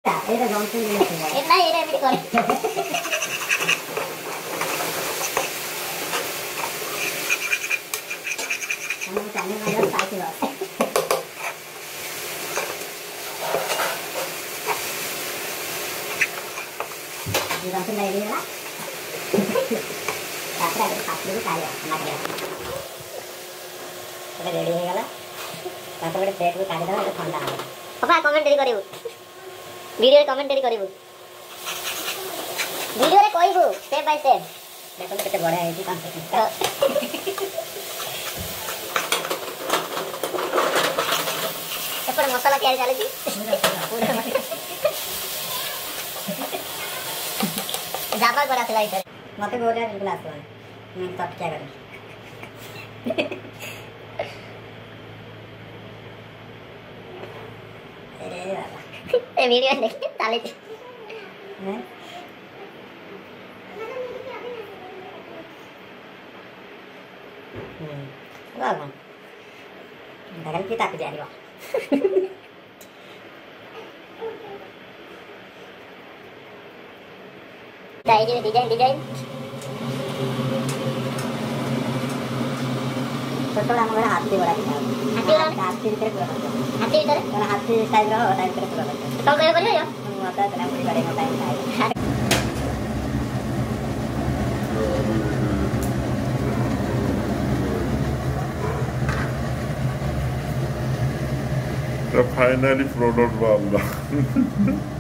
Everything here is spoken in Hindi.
ଏଇଟା ଜନ୍ସନ୍ ଏଟା ଏମିତି କରେ। ଆମ ଚାଲି ମାଇଲା ସାଇକେଲ ଜନ୍ସନ୍ ରେଡି ହେଲା ତାପରେ ଆଗ ପାଖରୁ କାଢିବା ମାରିବା ସେଟା ରେଡି ହେଇଗଲା ତାପରେ ଗୋଟେ ପ୍ଲେଟକୁ କାଢିଦେବା ଏଟା ଥଣ୍ଡା ହେବ। ବାପା କମେଣ୍ଟरी କରିବୁ वीडियो कमेंटरी करिवु वीडियो रे कहबू स्टेप बाय स्टेप देखो केते बढिया हेची कन्सेप्ट एपड़ मसाला तैयारी चले छी जाबा करा थला इधर मते बोलिया ग्लास में मैं तब क्या करूं ए वीडियो देख ताले हैं वाह दागल की ताक जारी वा डायरी में डिजाइन छोटा हम बड़ा हाथी बड़ा दिखा हाथी भीतर पूरा हाथी स्टाइल रो टाइप करे पूरा तो कहे करियो यो माता तना पूरी बड़े में टाइम आएगा The finally product वाला